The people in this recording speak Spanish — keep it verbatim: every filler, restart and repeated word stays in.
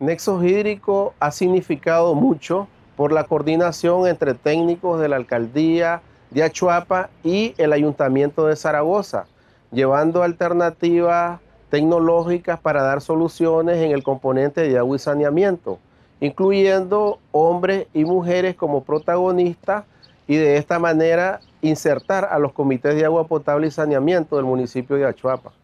Nexos Hídrico ha significado mucho por la coordinación entre técnicos de la Alcaldía de Achuapa y el Ayuntamiento de Zaragoza, llevando alternativas tecnológicas para dar soluciones en el componente de agua y saneamiento, incluyendo hombres y mujeres como protagonistas y de esta manera insertar a los comités de agua potable y saneamiento del municipio de Achuapa.